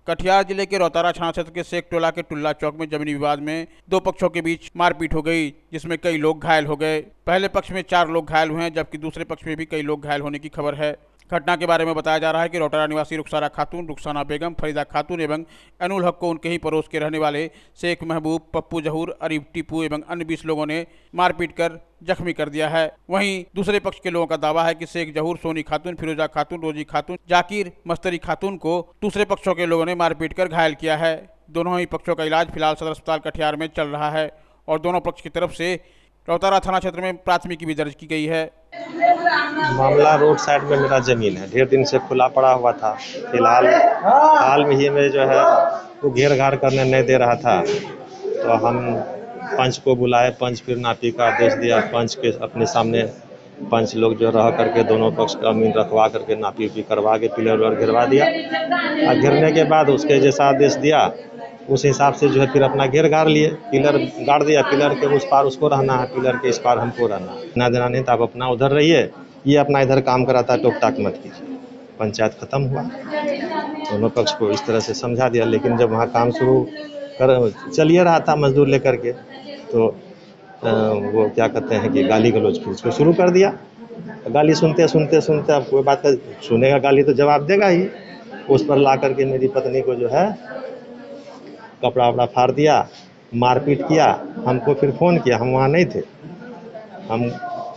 कटिहार जिले के रोतारा थाना क्षेत्र के शेख टोला के टुल्ला चौक में जमीनी विवाद में दो पक्षों के बीच मारपीट हो गई, जिसमें कई लोग घायल हो गए। पहले पक्ष में 4 लोग घायल हुए हैं, जबकि दूसरे पक्ष में भी कई लोग घायल होने की खबर है। घटना के बारे में बताया जा रहा है कि रोटारा निवासी रुखसारा खातून, रुखसाना बेगम, फरीदा खातून एवं अनुल हक को उनके ही पड़ोस के रहने वाले शेख महबूब, पप्पू जहूर, अरीब टीपू एवं अन्य 20 लोगों ने मारपीट कर जख्मी कर दिया है। वहीं दूसरे पक्ष के लोगों का दावा है कि शेख जहूर, सोनी खातून, फिरोजा खातून, रोजी खातून, जाकिर मस्तरी खातून को दूसरे पक्षों के लोगों ने मारपीट कर घायल किया है। दोनों ही पक्षों का इलाज फिलहाल सदर अस्पताल कटिहार में चल रहा है और दोनों पक्ष की तरफ से रोतारा थाना क्षेत्र में प्राथमिकी भी दर्ज की गई है। मामला रोड साइड में मेरा जमीन है, ढेर दिन से खुला पड़ा हुआ था। फिलहाल हाल में ही में जो है वो घेर घार करने नहीं दे रहा था, तो हम पंच को बुलाए। पंच फिर नापी का आदेश दिया। पंच के अपने सामने पंच लोग जो रह करके दोनों पक्ष का अमीन रखवा करके नापी उपी करवा के पिलर वलर गिरवा दिया। और गिरने के बाद उसके जैसा आदेश दिया उस हिसाब से जो है फिर अपना घेर घार लिए, पिलर गाड़ दिया। पिलर के उस पार उसको रहना है, पिलर के इस पार हमको रहना है। ना देना नहीं तो आप अपना उधर रहिए, ये अपना इधर काम कराता है, टोक टाक मत कीजिए। पंचायत खत्म हुआ, दोनों पक्ष को इस तरह से समझा दिया। लेकिन जब वहाँ काम शुरू चलिए रहा था मजदूर लेकर के, तो वो क्या कहते हैं कि गाली गलौज फिर उसको शुरू कर दिया। गाली सुनते सुनते सुनते अब कोई बात सुनेगा, गाली तो जवाब देगा ही। उस पर ला करके मेरी पत्नी को जो है कपड़ा वपड़ा फाड़ दिया, मारपीट किया। हमको फिर फ़ोन किया, हम वहाँ नहीं थे, हम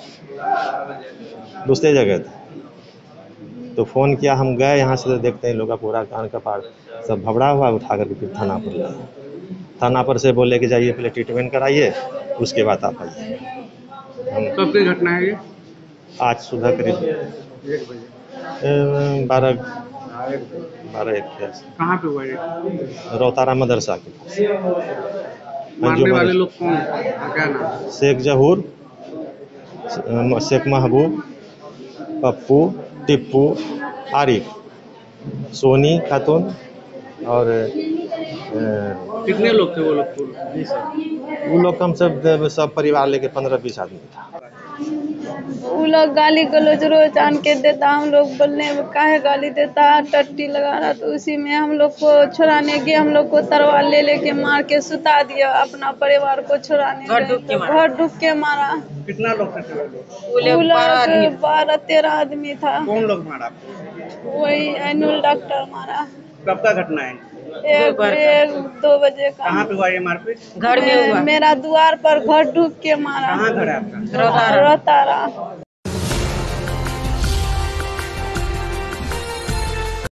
दूसरे जगह थे। तो फ़ोन किया, हम गए यहाँ से, तो देखते हैं लोग का पूरा कान कपाड़ सब भबड़ा हुआ। उठा करके फिर थाना पर लाए। थाना पर से बोले कि जाइए पहले ट्रीटमेंट कराइए, उसके बाद आप आइए। कब की घटना है ये? आज सुबह करीब 12-1 के आस। कहाँ पे हुआ ये? रोतारा मदरसा के पास। मारने वाले लोग कौन हैं? क्या नाम? शेख जहूर, शेख महबूब, पप्पू, टिप्पू, आरिफ, सोनी खातून और कितने लोग थे वो लोग? वो लोग कम सब परिवार लेके 15-20 आदमी था। वो लोग गाली गलौज रोज आन के देता, हम लोग बोलने में काहे गाली देता, टट्टी लगा रहा। तो उसी में हम लोग को छुड़ाने गए, हम लोग को तलवार ले लेके मार के सुता दिया। अपना परिवार को छुड़ाने घर ढुक के मारा। कितना लोग थे? वो लोग 12-13 आदमी था। कौन लोग मारा? वही अनुल डॉक्टर मारा। कब का घटना है? 1-2 बजे का। कहाँ पे हुआ ये मारपीट? घर में हुआ। मेरा द्वार पर घर ढुक के मारा। कहाँ घर है आपका? रोतारा।